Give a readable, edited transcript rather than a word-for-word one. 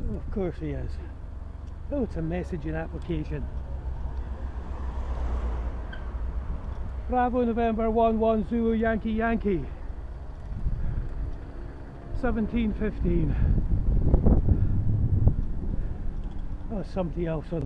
Of course he is. Oh, it's a messaging application. Bravo November 11 Zulu Yankee Yankee. 17:15. Oh, somebody else on